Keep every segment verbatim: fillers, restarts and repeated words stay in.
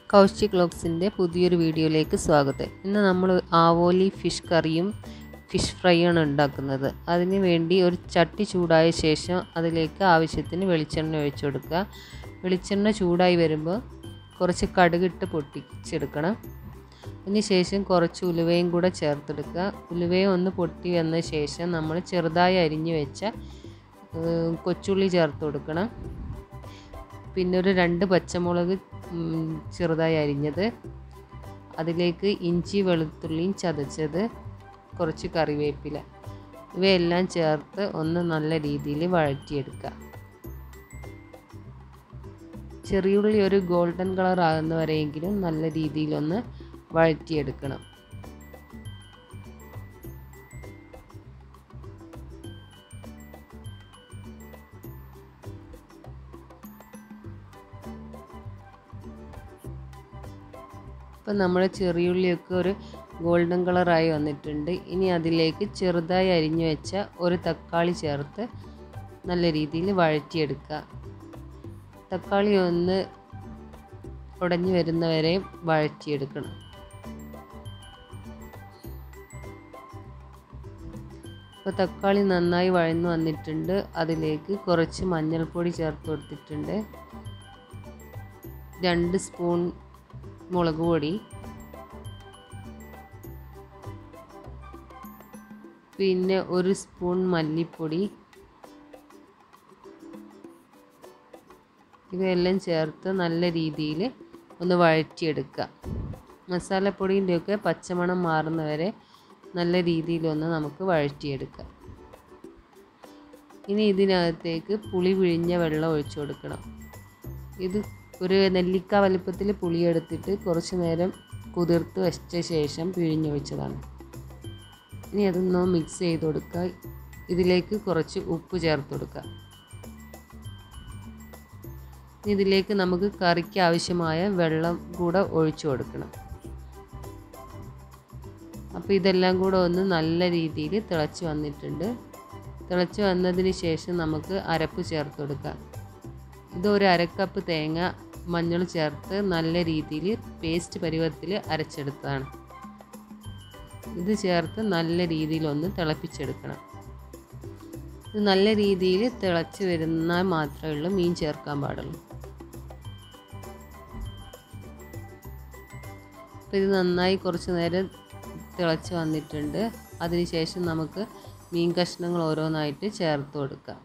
കൗശിക് വ്ലോഗ്സിൻ്റെ പുതിയൊരു വീഡിയോയിലേക്ക് സ്വാഗതം. ഇന്ന് നമ്മൾ ആവോലി ഫിഷ് കറിയും ഫിഷ് ഫ്രൈയാണ് ഉണ്ടാക്കുന്നത്. അതിന് വേണ്ടി ഒരു ചട്ടി ചൂടായ ശേഷം അതിലേക്ക് ആവശ്യത്തിന് വെളിച്ചെണ്ണ ഒഴിച്ചു കൊടുക്കുക. വെളിച്ചെണ്ണ ചൂടായി വരുമ്പോൾ കുറച്ച് കടുകിട്ട് പൊട്ടിച്ചെടുക്കണം. അതിന് ശേഷം കുറച്ച് ഉലുവയും കൂടെ ചേർത്തെടുക്കുക. ഉലുവയും ഒന്ന് പൊട്ടി വന്ന ശേഷം നമ്മൾ ചെറുതായി അരിഞ്ഞു വെച്ച കൊച്ചുള്ളി ചേർത്ത് കൊടുക്കണം. പിന്നെ ഒരു രണ്ട് പച്ചമുളക് ചെറുതായി അരിഞ്ഞത്, അതിലേക്ക് ഇഞ്ചി വെളുത്തുള്ളിയും ചതച്ചത്, കുറച്ച് കറിവേപ്പില, ഇവയെല്ലാം ചേർത്ത് ഒന്ന് നല്ല രീതിയിൽ വഴറ്റിയെടുക്കുക. ചെറിയുള്ളി ഒരു ഗോൾഡൻ കളർ ആകുന്നവരെയെങ്കിലും നല്ല രീതിയിലൊന്ന് വഴറ്റിയെടുക്കണം. ഇപ്പം നമ്മുടെ ചെറിയുള്ളിയൊക്കെ ഒരു ഗോൾഡൻ കളറായി വന്നിട്ടുണ്ട്. ഇനി അതിലേക്ക് ചെറുതായി അരിഞ്ഞു വെച്ച ഒരു തക്കാളി ചേർത്ത് നല്ല രീതിയിൽ വഴറ്റിയെടുക്കുക. തക്കാളി ഒന്ന് ഉടഞ്ഞു വരുന്നവരെ വഴറ്റിയെടുക്കണം. ഇപ്പോൾ തക്കാളി നന്നായി വഴന്നു വന്നിട്ടുണ്ട്. അതിലേക്ക് കുറച്ച് മഞ്ഞൾപ്പൊടി ചേർത്ത് കൊടുത്തിട്ടുണ്ട്. രണ്ട് സ്പൂൺ മുളക് പൊടി, പിന്നെ ഒരു സ്പൂൺ മല്ലിപ്പൊടി, ഇവയെല്ലാം ചേർത്ത് നല്ല രീതിയിൽ ഒന്ന് വഴറ്റിയെടുക്കുക. മസാലപ്പൊടിൻ്റെയൊക്കെ പച്ചമണം മാറുന്നവരെ നല്ല രീതിയിലൊന്ന് നമുക്ക് വഴറ്റിയെടുക്കാം. ഇനി ഇതിനകത്തേക്ക് പുളി പിഴിഞ്ഞ വെള്ളം ഒഴിച്ചു കൊടുക്കണം. ഇത് ഒരു നെല്ലിക്ക വലുപ്പത്തിൽ പുളിയെടുത്തിട്ട് കുറച്ച് നേരം കുതിർത്ത് വെച്ച ശേഷം പിഴിഞ്ഞൊഴിച്ചതാണ്. ഇനി അതൊന്ന് മിക്സ് ചെയ്ത് കൊടുക്കുക. ഇതിലേക്ക് കുറച്ച് ഉപ്പ് ചേർത്ത് കൊടുക്കുക. ഇതിലേക്ക് നമുക്ക് കറിക്ക് ആവശ്യമായ വെള്ളം കൂടെ ഒഴിച്ചു കൊടുക്കണം. അപ്പോൾ ഇതെല്ലാം കൂടെ ഒന്ന് നല്ല രീതിയിൽ തിളച്ച് വന്നിട്ടുണ്ട്. തിളച്ച് വന്നതിന് ശേഷം നമുക്ക് അരപ്പ് ചേർത്ത് കൊടുക്കാം. ഇതൊരു അരക്കപ്പ് തേങ്ങ മഞ്ഞൾ ചേർത്ത് നല്ല രീതിയിൽ പേസ്റ്റ് പരുവത്തിൽ അരച്ചെടുത്തതാണ്. ഇത് ചേർത്ത് നല്ല രീതിയിലൊന്ന് തിളപ്പിച്ചെടുക്കണം. ഇത് നല്ല രീതിയിൽ തിളച്ച് വരുന്നാൽ മാത്രമേ ഉള്ളൂ മീൻ ചേർക്കാൻ പാടുള്ളൂ. അപ്പോൾ ഇത് നന്നായി കുറച്ച് നേരം തിളച്ച് വന്നിട്ടുണ്ട്. അതിനുശേഷം നമുക്ക് മീൻ കഷ്ണങ്ങൾ ഓരോന്നായിട്ട് ചേർത്ത് കൊടുക്കാം.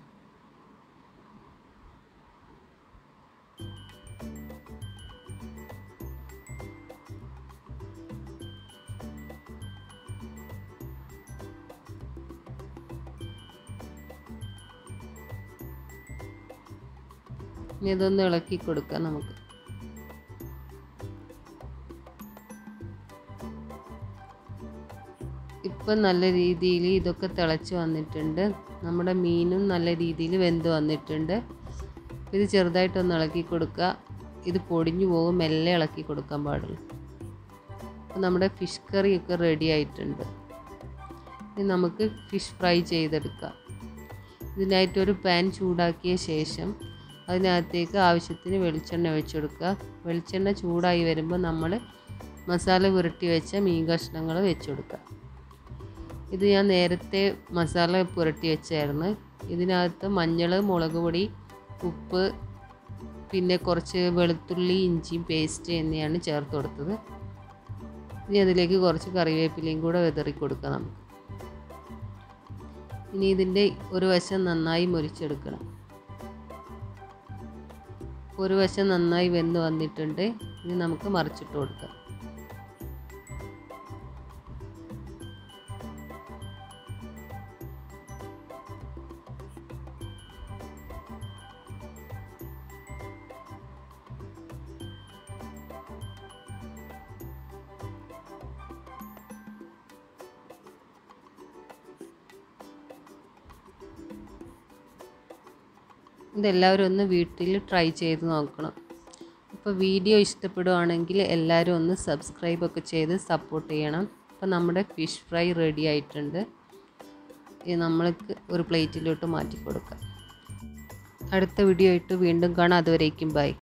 ഇനി ഇതൊന്ന് ഇളക്കി കൊടുക്കാം നമുക്ക്. ഇപ്പം നല്ല രീതിയിൽ ഇതൊക്കെ തിളച്ച് വന്നിട്ടുണ്ട്. നമ്മുടെ മീനും നല്ല രീതിയിൽ വെന്ത് വന്നിട്ടുണ്ട്. ഇത് ചെറുതായിട്ടൊന്ന് ഇളക്കി കൊടുക്കുക. ഇത് പൊടിഞ്ഞു പോകും, മെല്ലെ ഇളക്കി കൊടുക്കാൻ പാടുള്ളൂ. അപ്പോൾ നമ്മുടെ ഫിഷ് കറിയൊക്കെ റെഡി ആയിട്ടുണ്ട്. ഇനി നമുക്ക് ഫിഷ് ഫ്രൈ ചെയ്തെടുക്കാം. ഇതിനായിട്ടൊരു പാൻ ചൂടാക്കിയ ശേഷം അതിനകത്തേക്ക് ആവശ്യത്തിന് വെളിച്ചെണ്ണ ഒഴിച്ചു കൊടുക്കുക. വെളിച്ചെണ്ണ ചൂടായി വരുമ്പോൾ നമ്മൾ മസാല പുരട്ടി വെച്ച മീൻ കഷ്ണങ്ങൾ വെച്ച് കൊടുക്കുക. ഇത് ഞാൻ നേരത്തെ മസാല പുരട്ടി വെച്ചായിരുന്നു. ഇതിനകത്ത് മഞ്ഞൾ, മുളക് പൊടി, ഉപ്പ്, പിന്നെ കുറച്ച് വെളുത്തുള്ളി ഇഞ്ചി പേസ്റ്റ് എന്നിവയാണ് ചേർത്ത് കൊടുത്തത്. ഇനി അതിലേക്ക് കുറച്ച് കറിവേപ്പിലയും കൂടെ വിതറി കൊടുക്കാം നമുക്ക്. ഇനി ഇതിൻ്റെ ഒരു വശം നന്നായി മുരിച്ചെടുക്കണം. ഒരു വശം നന്നായി വെന്ത് വന്നിട്ടുണ്ട്. ഇനി നമുക്ക് മറിച്ചിട്ട് കൊടുക്കാം. ഇതെല്ലാവരും ഒന്ന് വീട്ടിൽ ട്രൈ ചെയ്ത് നോക്കണം. അപ്പോൾ വീഡിയോ ഇഷ്ടപ്പെടുവാണെങ്കിൽ എല്ലാവരും ഒന്ന് സബ്സ്ക്രൈബൊക്കെ ചെയ്ത് സപ്പോർട്ട് ചെയ്യണം. അപ്പോൾ നമ്മുടെ ഫിഷ് ഫ്രൈ റെഡി ആയിട്ടുണ്ട്. ഇത് നമ്മൾക്ക് ഒരു പ്ലേറ്റിലോട്ട് മാറ്റി കൊടുക്കാം. അടുത്ത വീഡിയോ ആയിട്ട് വീണ്ടും കാണാം. അതുവരേക്കും ബൈ.